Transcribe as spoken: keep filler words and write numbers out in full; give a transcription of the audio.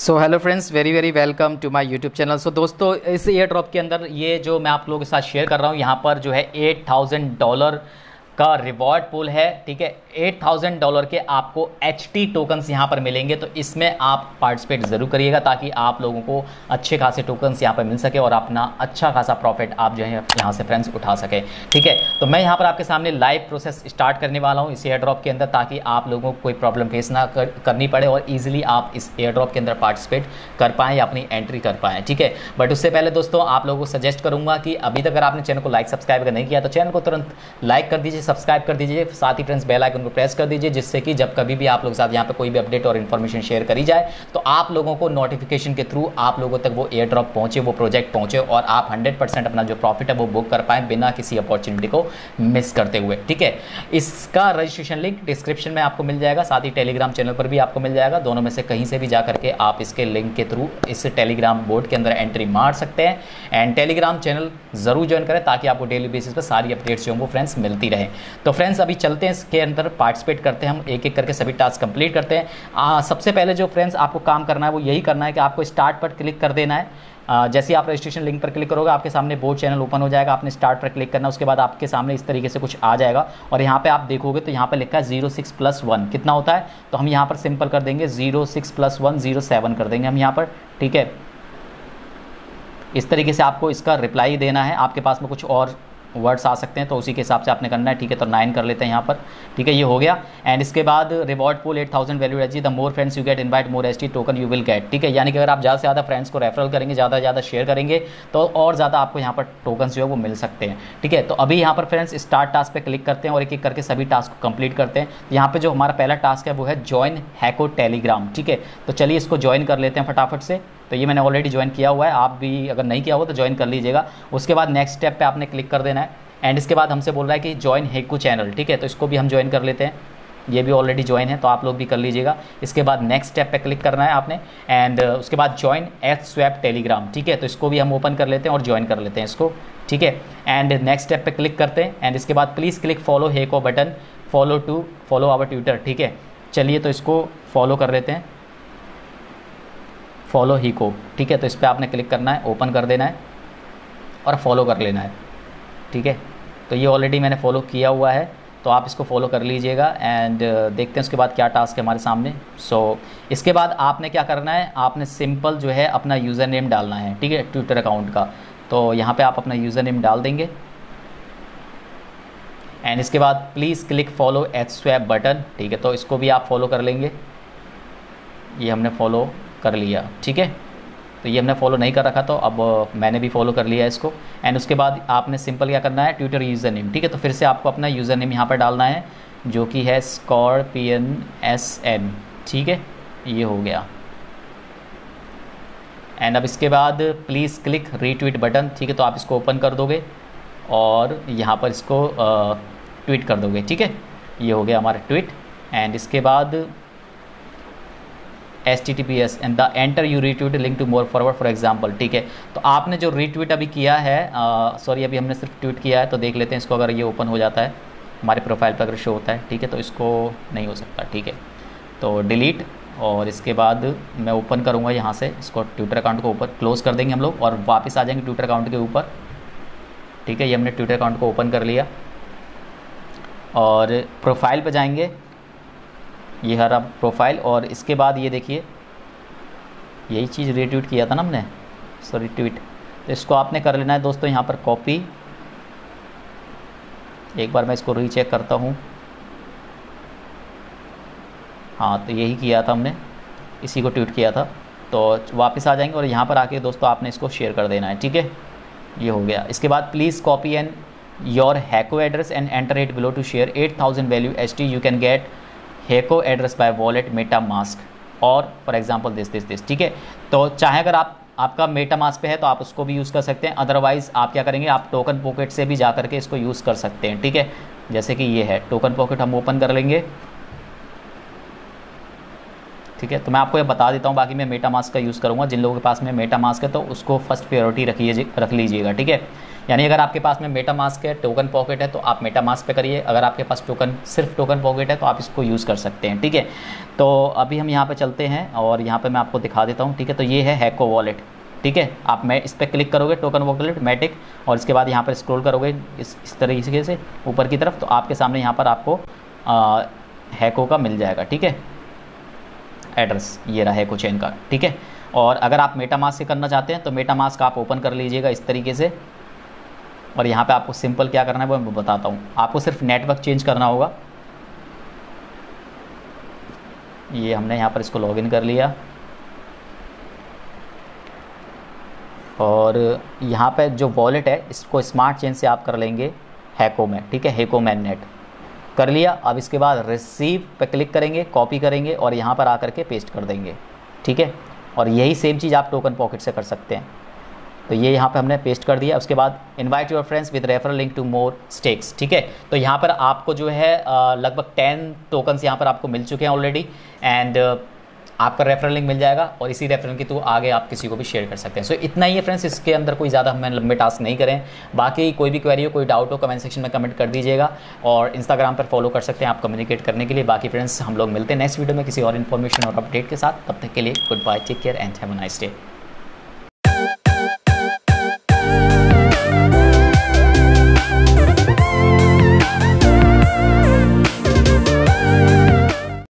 So hello friends, very very welcome to my YouTube channel. So दोस्तों, इस air drop के अंदर ये जो मैं आप लोगों के साथ शेयर कर रहा हूँ, यहाँ पर जो है एट थाउजेंड डॉलर का रिवॉर्ड पूल है। ठीक है, एट थाउजेंड डॉलर के आपको एच टी टोकन्स यहाँ पर मिलेंगे, तो इसमें आप पार्टिसिपेट ज़रूर करिएगा ताकि आप लोगों को अच्छे खासे टोकन्स यहाँ पर मिल सके और अपना अच्छा खासा प्रॉफिट आप जो है यहाँ से फ्रेंड्स उठा सके। ठीक है, तो मैं यहाँ पर आपके सामने लाइव प्रोसेस स्टार्ट करने वाला हूँ इस एयर ड्रॉप के अंदर, ताकि आप लोगों को कोई प्रॉब्लम फेस ना कर, करनी पड़े और ईजिली आप इस एयर ड्रॉप के अंदर पार्टिसिपेट कर पाएँ या अपनी एंट्री कर पाएँ। ठीक है, बट उससे पहले दोस्तों आप लोगों को सजेस्ट करूँगा कि अभी तक अगर आपने चैनल को लाइक सब्सक्राइब अगर नहीं किया तो चैनल को तुरंत लाइक कर दीजिए, सब्सक्राइब कर दीजिए, साथ ही फ्रेंड्स बेल आइकन को प्रेस कर दीजिए, जिससे कि जब कभी भी आप लोग साथ यहाँ पे कोई भी अपडेट और इन्फॉर्मेशन शेयर करी जाए तो आप लोगों को नोटिफिकेशन के थ्रू आप लोगों तक वो एयर ड्रॉप पहुंचे, वो प्रोजेक्ट पहुंचे और आप हंड्रेड परसेंट अपना जो प्रॉफिट है वो बुक कर पाए बिना किसी अपॉर्चुनिटी को मिस करते हुए। ठीक है, इसका रजिस्ट्रेशन लिंक डिस्क्रिप्शन में आपको मिल जाएगा, साथ ही टेलीग्राम चैनल पर भी आपको मिल जाएगा। दोनों में से कहीं से भी जा करके आप इसके लिंक के थ्रू इस टेलीग्राम बोर्ड के अंदर एंट्री मार सकते हैं एंड टेलीग्राम चैनल जरूर ज्वाइन करें ताकि आपको डेली बेसिस पर सारी अपडेट्स जो वो फ्रेंड्स मिलती रहे। तो फ्रेंड्स अभी चलते हैं, इसके अंदर पार्टिसिपेट करते हैं, हम एक एक करके सभी टास्क कंप्लीट करते हैं। आ, सबसे पहले जो फ्रेंड्स आपको काम करना है वो यही करना है कि आपको स्टार्ट पर क्लिक कर देना है। आ, जैसे ही आप रजिस्ट्रेशन लिंक पर क्लिक करोगे आपके सामने बोर्ड चैनल ओपन हो जाएगा, आपने स्टार्ट पर क्लिक करना, उसके बाद आपके सामने इस तरीके से कुछ आ जाएगा और यहाँ पे आप देखोगे तो यहाँ पे लिखा है जीरो सिक्स प्लस वन कितना होता है, तो हम यहाँ पर सिंपल कर देंगे zero six plus one zero seven कर देंगे हम यहाँ पर। ठीक है, इस तरीके से आपको इसका रिप्लाई देना है, आपके पास में कुछ और वर्ड्स आ सकते हैं तो उसी के हिसाब से आपने करना है। ठीक है, तो नाइन कर लेते हैं यहाँ पर। ठीक है, ये हो गया एंड इसके बाद reward pool eight thousand value H G, the more friends you get invite more H T token you will get. ठीक है, यानी कि अगर आप ज़्यादा से ज़्यादा फ्रेंड्स को रेफरल करेंगे, ज़्यादा से ज़्यादा शेयर करेंगे तो और ज़्यादा आपको यहाँ पर टोकन जो है वो मिल सकते हैं। ठीक है, तो अभी यहाँ पर फ्रेंड्स स्टार्ट टास्क पे क्लिक करते हैं और एक एक करके सभी टास्क को कंप्लीट करते हैं। यहाँ पर जो हमारा पहला टास्क है वो है ज्वाइन हैको टेलीग्राम। ठीक है, तो चलिए इसको ज्वाइन कर लेते हैं फटाफट से। तो ये मैंने ऑलरेडी ज्वाइन किया हुआ है, आप भी अगर नहीं किया हो तो ज्वाइन कर लीजिएगा। उसके बाद नेक्स्ट स्टेप पे आपने क्लिक कर देना है एंड इसके बाद हमसे बोल रहा है कि ज्वाइन हैको चैनल। ठीक है, तो इसको भी हम ज्वाइन कर लेते हैं, ये भी ऑलरेडी ज्वाइन है तो आप लोग भी कर लीजिएगा। इसके बाद नेक्स्ट स्टेप पे क्लिक करना है आपने एंड उसके बाद ज्वाइन एथ स्वैप टेलीग्राम। ठीक है, तो इसको भी हम ओपन कर लेते हैं और ज्वाइन कर लेते हैं इसको। ठीक है, एंड नेक्स्ट स्टेप पे क्लिक करते हैं एंड इसके बाद please click follow Heco button follow to follow our Twitter. ठीक है, चलिए तो इसको फॉलो कर लेते हैं, फॉलो हैको। ठीक है, तो इस पर आपने क्लिक करना है, ओपन कर देना है और फॉलो कर लेना है। ठीक है, तो ये ऑलरेडी मैंने फॉलो किया हुआ है तो आप इसको फॉलो कर लीजिएगा एंड देखते हैं उसके बाद क्या टास्क है हमारे सामने। सो so, इसके बाद आपने क्या करना है, आपने सिंपल जो है अपना यूज़र नेम डालना है। ठीक है, ट्विटर अकाउंट का, तो यहाँ पे आप अपना यूज़र नेम डाल देंगे एंड इसके बाद please click follow at swap button. ठीक है, तो इसको भी आप फॉलो कर लेंगे, ये हमने फॉलो कर लिया। ठीक है, तो ये हमने फॉलो नहीं कर रखा तो अब मैंने भी फॉलो कर लिया इसको एंड उसके बाद आपने सिंपल क्या करना है, ट्विटर यूज़र नेम। ठीक है, तो फिर से आपको अपना यूज़र नेम यहाँ पर डालना है जो कि है स्कॉर्पियन एस एन। ठीक है, ये हो गया एंड अब इसके बाद प्लीज़ क्लिक रीट्वीट बटन। ठीक है, तो आप इसको ओपन कर दोगे और यहाँ पर इसको ट्वीट कर दोगे। ठीक है, ये हो गया हमारा ट्वीट एंड इसके बाद H T T P S and the enter you retweet link to more forward for example. ठीक है, तो आपने जो रीट्वीट अभी किया है, सॉरी अभी हमने सिर्फ ट्वीट किया है, तो देख लेते हैं इसको, अगर ये ओपन हो जाता है हमारे प्रोफाइल पर अगर शो होता है। ठीक है, तो इसको नहीं हो सकता। ठीक है, तो डिलीट और इसके बाद मैं ओपन करूँगा यहाँ से इसको, ट्विटर अकाउंट को ऊपर क्लोज़ कर देंगे हम लोग और वापस आ जाएंगे ट्विटर अकाउंट के ऊपर। ठीक है, ये हमने ट्विटर अकाउंट को ओपन कर लिया और प्रोफाइल पर जाएंगे, ये हरा प्रोफाइल और इसके बाद ये देखिए यही चीज़ रीट्वीट किया था ना हमने, सॉरी ट्वीट, तो इसको आपने कर लेना है दोस्तों यहाँ पर कॉपी। एक बार मैं इसको रीचेक करता हूँ, हाँ तो यही किया था हमने, इसी को ट्वीट किया था। तो वापस आ जाएंगे और यहाँ पर आके दोस्तों आपने इसको शेयर कर देना है। ठीक है, ये हो गया। इसके बाद please copy and your Heco address and enter it below to share eight thousand value H T you can get Heco address by wallet MetaMask और for example this this this. ठीक है, तो चाहे अगर आप आपका Meta mask पे है तो आप उसको भी यूज़ कर सकते हैं, अदरवाइज़ आप क्या करेंगे, आप टोकन पॉकेट से भी जा करके इसको यूज़ कर सकते हैं। ठीक है, जैसे कि ये है टोकन पॉकेट, हम ओपन कर लेंगे ठीक है। तो मैं आपको ये बता देता हूँ, बाकी मैं मेटा मास्क का यूज़ करूँगा। जिन लोगों के पास में मेटा मास्क है तो उसको फर्स्ट प्रायोरिटी रखिए रख लीजिएगा, ठीक है। यानी अगर आपके पास में मेटा मास्क है, टोकन पॉकेट है, तो आप मेटा मास्क पे करिए। अगर आपके पास टोकन सिर्फ टोकन पॉकेट है तो आप इसको यूज़ कर सकते हैं, ठीक है। तो अभी हम यहाँ पे चलते हैं और यहाँ पे मैं आपको दिखा देता हूँ, ठीक है। तो ये है हैको वॉलेट, ठीक है। आप मैं इस पर क्लिक करोगे, टोकन वॉलेट मैटिक, और इसके बाद यहाँ पर स्क्रॉल करोगे इस इस तरीके से ऊपर की तरफ, तो आपके सामने यहाँ पर आपको आ, हैको का मिल जाएगा, ठीक है। एड्रेस ये रहा हैको चेन का, ठीक है। और अगर आप मेटा मास्क से करना चाहते हैं तो मेटा मास्क आप ओपन कर लीजिएगा इस तरीके से, और यहाँ पे आपको सिंपल क्या करना है वो मैं बताता हूँ। आपको सिर्फ नेटवर्क चेंज करना होगा। ये हमने यहाँ पर इसको लॉगिन कर लिया, और यहाँ पे जो वॉलेट है इसको स्मार्ट चेन से आप कर लेंगे हैको में, ठीक है। हैको मैननेट कर लिया। अब इसके बाद रिसीव पे क्लिक करेंगे, कॉपी करेंगे और यहाँ पर आकर के पेस्ट कर देंगे, ठीक है। और यही सेम चीज़ आप टोकन पॉकेट से कर सकते हैं। तो ये यहाँ पे हमने पेस्ट कर दिया। उसके बाद invite your friends with referral link to more stakes, ठीक है। तो यहाँ पर आपको जो है लगभग टेन टोकन्स यहाँ पर आपको मिल चुके हैं ऑलरेडी, एंड आपका रेफरल लिंक मिल जाएगा, और इसी रेफरल के थ्रू आगे आप किसी को भी शेयर कर सकते हैं। सो so, इतना ही है फ्रेंड्स, इसके अंदर कोई ज़्यादा हमें लंबे टास्क नहीं करें। बाकी कोई भी क्वेरी हो, कोई डाउट हो, कमेंट सेक्शन में कमेंट कर दीजिएगा, और इंस्टाग्राम पर फॉलो कर सकते हैं आप कम्युनिकेट करने के लिए। बाकी फ्रेंड्स हम लोग मिलते हैं नेक्स्ट वीडियो में किसी और इन्फॉर्मेशन और अपडेट के साथ। तब तक के लिए goodbye, take care and have a nice day.